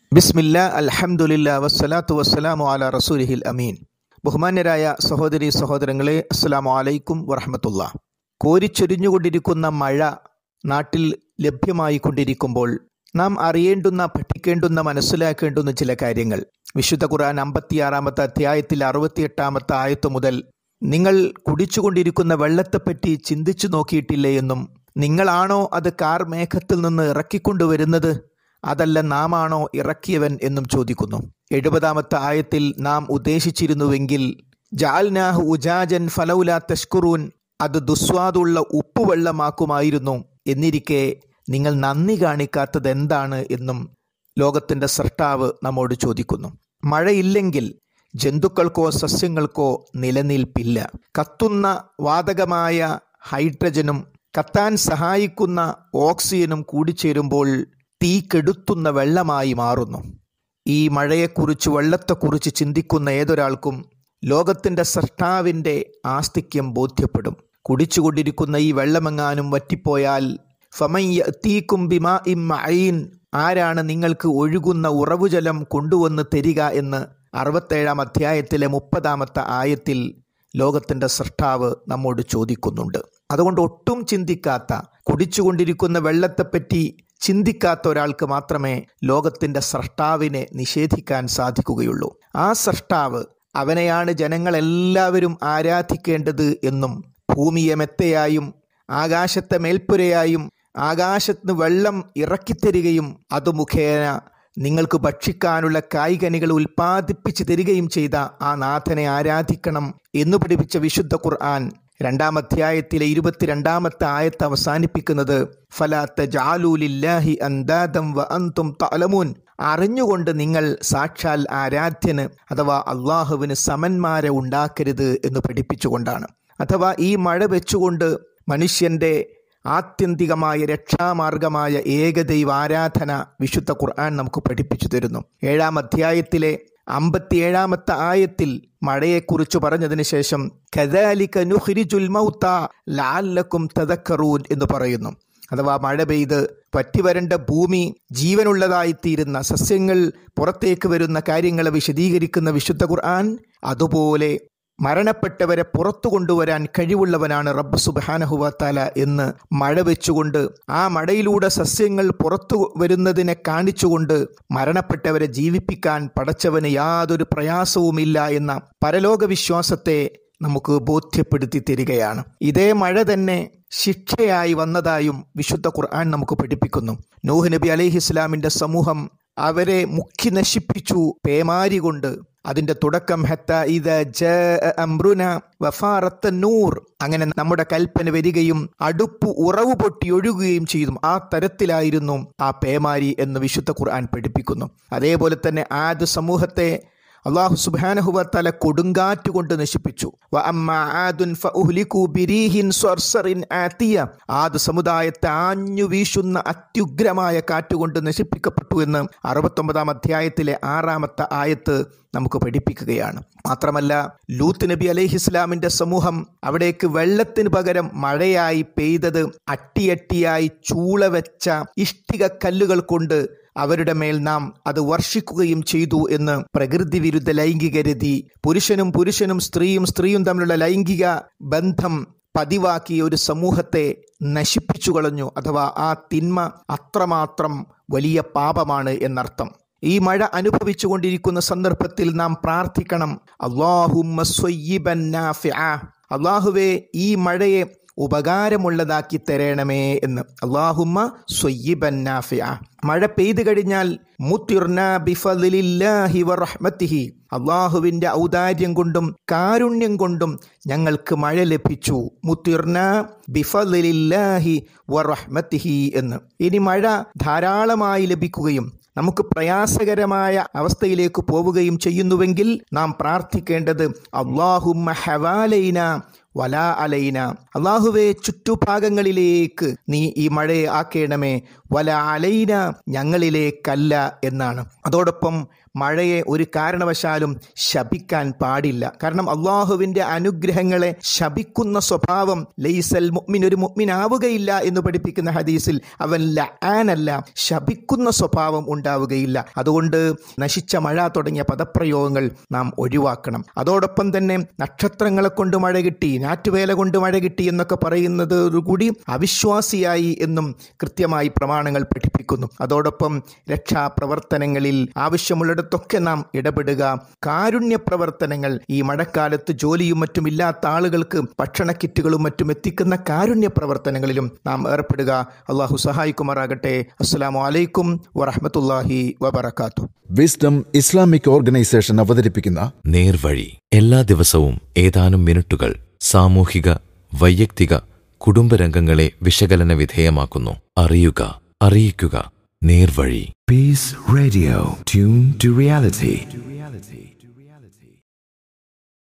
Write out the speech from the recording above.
ബിസ്മില്ലാ അൽഹംദുലില്ലാ വസ്സലാത്തു വസ്സലാമു അലാ റസൂലിഹിൽ അമീൻ. ബഹുമാന്യരായ സഹോദരി സഹോദരങ്ങളെ, അസ്സലാമു അലൈക്കും വറഹ്മത്തുള്ളാഹ്. കോരിച്ചൊരിഞ്ഞുകൊണ്ടിരിക്കുന്ന മഴ നാട്ടിൽ ലഭ്യമായി കൊണ്ടിരിക്കുമ്പോൾ നാം അറിയേണ്ടുന്ന, പഠിക്കേണ്ടുന്ന, മനസ്സിലാക്കേണ്ടുന്ന ചില കാര്യങ്ങൾ. വിശുദ്ധ ഖുർആൻ 56-ാമത്തെ അധ്യായത്തിൽ 68-ാമത്തെ ആയത്ത് മുതൽ നിങ്ങൾ കുടിച്ചുകൊണ്ടിരിക്കുന്ന വെള്ളത്തെപ്പറ്റി ചിന്തിച്ചു നോക്കിയിട്ടില്ലേ എന്നും, നിങ്ങളാണോ അത് കാർ മേഘത്തിൽ നിന്ന് ഇറക്കിക്കൊണ്ടുവരുന്നത്, അതല്ല നാമാണോ ഇറക്കിയവൻ എന്നും ചോദിക്കുന്നു. 70-ാമത്തെ ആയത്തിൽ നാം ഉദ്ദേശിച്ചിരുന്നുവെങ്കിൽ ജഅൽനാഹു ഉജാജൻ ഫലൗലാ തഷ്കുറൂൻ, അത് ദുസ്വാദുള്ള ഉപ്പുവെള്ളമാക്കുമായിരുന്നു, എന്നിരിക്കെ നിങ്ങൾ നന്ദി കാണിക്കാത്തത് എന്താണ് എന്നും ലോകത്തിൻ്റെ സൃഷ്ടാവ് നമ്മോട് ചോദിക്കുന്നു. മഴയില്ലെങ്കിൽ ജന്തുക്കൾക്കോ സസ്യങ്ങൾക്കോ നിലനിൽപ്പില്ല. കത്തുന്ന വാതകമായ ഹൈഡ്രജനും കത്താൻ സഹായിക്കുന്ന ഓക്സിജനും കൂടിച്ചേരുമ്പോൾ തീ കെടുത്തുന്ന വെള്ളമായി മാറുന്നു. ഈ മഴയെക്കുറിച്ച്, വെള്ളത്തെക്കുറിച്ച് ചിന്തിക്കുന്ന ഏതൊരാൾക്കും ലോകത്തിൻ്റെ സൃഷ്ടാവിൻ്റെ ആസ്തിക്യം ബോധ്യപ്പെടും. കുടിച്ചുകൊണ്ടിരിക്കുന്ന ഈ വെള്ളമെങ്ങാനും വറ്റിപ്പോയാൽ ഫമൻ യഅ്തീകും ബിമാഇൻ മഈൻ, ആരാണ് നിങ്ങൾക്ക് ഒഴുകുന്ന ഉറവുജലം കൊണ്ടുവന്ന് തരിക എന്ന് 67-ാം അധ്യായത്തിലെ 30-ാമത്തെ ആയത്തിൽ ലോകത്തിൻ്റെ സൃഷ്ടാവ് നമ്മോട് ചോദിക്കുന്നുണ്ട്. അതുകൊണ്ട് ഒട്ടും ചിന്തിക്കാത്ത, കുടിച്ചുകൊണ്ടിരിക്കുന്ന വെള്ളത്തെപ്പറ്റി ചിന്തിക്കാത്ത ഒരാൾക്ക് മാത്രമേ ലോകത്തിൻ്റെ സൃഷ്ടാവിനെ നിഷേധിക്കാൻ സാധിക്കുകയുള്ളൂ. ആ സൃഷ്ടാവ്, അവനെയാണ് ജനങ്ങളെല്ലാവരും ആരാധിക്കേണ്ടത് എന്നും, ഭൂമിയെ മെത്തയായും ആകാശത്തെ മേൽപ്പുരയായും ആകാശത്ത് വെള്ളം ഇറക്കിത്തരികയും അത് മുഖേന നിങ്ങൾക്ക് ഭക്ഷിക്കാനുള്ള കായ്കനികൾ ഉൽപ്പാദിപ്പിച്ചു തരികയും ചെയ്ത ആ നാഥനെ ആരാധിക്കണം എന്ന് പഠിപ്പിച്ച വിശുദ്ധ ഖുർആൻ 2-ാം അധ്യായത്തിലെ 22-ാമത്തെ ആയത്ത് അവസാനിപ്പിക്കുന്നത് ഫലാ തജഅലൂ ലില്ലാഹി അൻദാദൻ വ അൻതും തഅലമൂൻ, അറിഞ്ഞുകൊണ്ട് നിങ്ങൾ സാക്ഷാൽ ആരാധ്യന് അഥവാ അള്ളാഹുവിന് സമന്മാരെ ഉണ്ടാക്കരുത് എന്ന് പഠിപ്പിച്ചുകൊണ്ടാണ്. അഥവാ ഈ മഴ വെച്ചുകൊണ്ട് മനുഷ്യൻ്റെ ആത്യന്തികമായ രക്ഷാമാർഗമായ ഏകദൈവ ആരാധന വിശുദ്ധ ഖുർആൻ നമുക്ക് പഠിപ്പിച്ചു തരുന്നു. 7-ാം അധ്യായത്തിലെ 57-ാമത്തെ ആയത്തിൽ മഴയെക്കുറിച്ച് പറഞ്ഞതിന് ശേഷം കദാലിക നുഖ്രിജുൽ മൗത ലഅല്ലക്കും തദക്കറൂൻ എന്ന് പറയുന്നു. അഥവാ മഴ പെയ്ത് പറ്റിവരേണ്ട ഭൂമി ജീവനുള്ളതായിത്തീരുന്ന, സസ്യങ്ങൾ പുറത്തേക്ക് വരുന്ന കാര്യങ്ങളെ വിശദീകരിക്കുന്ന വിശുദ്ധ ഖുർആൻ അതുപോലെ മരണപ്പെട്ടവരെ പുറത്തു കൊണ്ടുവരാൻ കഴിവുള്ളവനാണ് റബ്ബ് സുബ്ഹാനഹു വ തആല എന്ന് മഴ വെച്ചുകൊണ്ട്, ആ മഴയിലൂടെ സസ്യങ്ങൾ പുറത്തു വരുന്നതിനെ കാണിച്ചുകൊണ്ട് മരണപ്പെട്ടവരെ ജീവിപ്പിക്കാൻ പടച്ചവന് യാതൊരു പ്രയാസവുമില്ല എന്ന പരലോക വിശ്വാസത്തെ നമുക്ക് ബോധ്യപ്പെടുത്തി തരികയാണ്. ഇതേ മഴ തന്നെ ശിക്ഷയായി വന്നതായും വിശുദ്ധ ഖുർആൻ നമുക്ക് പഠിപ്പിക്കുന്നു. നൂഹ് നബി അലൈഹിസ്സലാമിൻ്റെ സമൂഹം അവരെ മുക്കി നശിപ്പിച്ചു പേമാരി കൊണ്ട്. അതിൻ്റെ തുടക്കം ഹത്താ ഇദാ ജാഅ അംറുനാ വഫാറത്ത നൂർ, അങ്ങനെ നമ്മുടെ കൽപ്പന വരികയും അടുപ്പ് ഉറവ് പൊട്ടി ഒഴുകുകയും ചെയ്തു. ആ തരത്തിലായിരുന്നു ആ പേമാരി എന്ന് വിശുദ്ധ ഖുർആൻ പഠിപ്പിക്കുന്നു. അതേപോലെ തന്നെ ആദ് സമൂഹത്തെ അല്ലാഹു സുബ്ഹാനഹു വ തആല കൊടുങ്കാറ്റ് കൊണ്ട് നശിപ്പിച്ചു. വ അമ്മാ ആദുൻ ഫഉഹ്ലികൂ ബിരീഹിൻ സർസറിൻ ആതിയ, ആദ് സമുദായത്തെ ആഞ്ഞു വീശുന്ന അത്യുഗ്രമായ കാറ്റുകൊണ്ട് നശിപ്പിക്കപ്പെട്ടു എന്ന് 69-ാം അധ്യായത്തിലെ 6-ാമത്തെ ആയത്ത് നമുക്ക് പഠിപ്പിക്കുകയാണ്. മാത്രമല്ല, ലൂത്ത് നബി അലൈഹിസ്സലാമിൻ്റെ സമൂഹം, അവിടേക്ക് വെള്ളത്തിന് പകരം മഴയായി പെയ്തത് അട്ടിയട്ടിയായി ചൂളവെച്ച ഇഷ്ടിക കല്ലുകൾ കൊണ്ട് അവരുടെ മേൽ നാം അത് വർഷിക്കുകയും ചെയ്തു എന്ന് പ്രകൃതി വിരുദ്ധ ലൈംഗിക രതി, പുരുഷനും സ്ത്രീയും തമ്മിലുള്ള ലൈംഗിക ബന്ധം പതിവാക്കിയ ഒരു സമൂഹത്തെ നശിപ്പിച്ചു കളഞ്ഞു. അഥവാ ആ തിന്മ അത്രമാത്രം വലിയ പാപമാണ് എന്നർത്ഥം. ഈ മഴ അനുഭവിച്ചു കൊണ്ടിരിക്കുന്ന സന്ദർഭത്തിൽ നാം പ്രാർത്ഥിക്കണം, അല്ലാഹുമ്മ സ്വയ്യിബൻ നാഫിഅ, അല്ലാഹുവേ ഈ മഴയെ ഉപകാരമുള്ളതാക്കി തരണമേ എന്ന്. അല്ലാഹുമ്മ സ്വയ്യിബൻ നാഫിഅ. മഴ പെയ്തു കഴിഞ്ഞാൽ മുത്തിർനാ ബിഫദ്ലില്ലാഹി വറഹ്മതിഹി, അല്ലാഹുവിൻ്റെ ഔദാര്യം കൊണ്ടും കാരുണ്യം കൊണ്ടും ഞങ്ങൾക്ക് മഴ ലഭിച്ചു. മുത്തിർനാ ബിഫദ്ലില്ലാഹി വറഹ്മതിഹി എന്ന്. ഇനി മഴ ധാരാളമായി ലഭിക്കുകയും നമുക്ക് പ്രയാസകരമായ അവസ്ഥയിലേക്ക് പോവുകയും ചെയ്യുന്നുവെങ്കിൽ നാം പ്രാർത്ഥിക്കേണ്ടത് അല്ലാഹുമ്മ ഹവാലൈന വലാ അലൈന, അല്ലാഹുവേ ചുറ്റുഭാഗങ്ങളിലേക്ക് നീ ഈ മഴയെ ആക്കേണമേ, വലാ അലൈന, ഞങ്ങളിലേക്കല്ല എന്നാണ്. അതോടൊപ്പം മഴയെ ഒരു കാരണവശാലും ശപിക്കാൻ പാടില്ല. കാരണം അള്ളാഹുവിൻ്റെ അനുഗ്രഹങ്ങളെ ശപിക്കുന്ന സ്വഭാവം ലൈസൽ മുഅ്മിൻ, ഒരു മുഅ്മിനാവുകയില്ല എന്ന് പഠിപ്പിക്കുന്ന ഹദീസിൽ അവൻ ലആനല്ല, ശപിക്കുന്ന സ്വഭാവം ഉണ്ടാവുകയില്ല. അതുകൊണ്ട് നശിച്ച മഴ തുടങ്ങിയ പദപ്രയോഗങ്ങൾ നാം ഒഴിവാക്കണം. അതോടൊപ്പം തന്നെ നക്ഷത്രങ്ങളെ കൊണ്ട് മഴ കിട്ടി, ഞാറ്റുവേല കൊണ്ട് മഴ കിട്ടി എന്നൊക്കെ പറയുന്നത് കൂടി അവിശ്വാസിയായി എന്നും കൃത്യമായി പ്രമാണങ്ങൾ പഠിപ്പിക്കുന്നു. അതോടൊപ്പം രക്ഷാപ്രവർത്തനങ്ങളിൽ ആവശ്യമുള്ളിടത്തൊക്കെ നാം ഇടപെടുക. കാരുണ്യ പ്രവർത്തനങ്ങൾ, ഈ മഴക്കാലത്ത് ജോലിയും മറ്റും ഇല്ലാത്ത ആളുകൾക്ക് ഭക്ഷണ കിറ്റുകളും മറ്റും എത്തിക്കുന്ന കാരുണ്യ പ്രവർത്തനങ്ങളിലും നാം ഏർപ്പെടുക. അള്ളാഹു സഹായിക്കുമാറാകട്ടെ. അസ്സലാമു അലൈക്കും വറഹ്മത്തുള്ളാഹി വബറകാതുഹു. വിസ്ഡം ഇസ്ലാമിക് ഓർഗനൈസേഷൻ അവതരിപ്പിക്കുന്ന നേർവഴി എല്ലാ ദിവസവും ഏതാനും മിനിറ്റുകൾ സാമൂഹിക, വൈയക്തിക, കുടുംബരംഗങ്ങളെ വിശകലന വിധേയമാക്കുന്നു. അറിയുക, അറിയിക്കുക. നേർവഴി. Peace Radio. Tune to reality.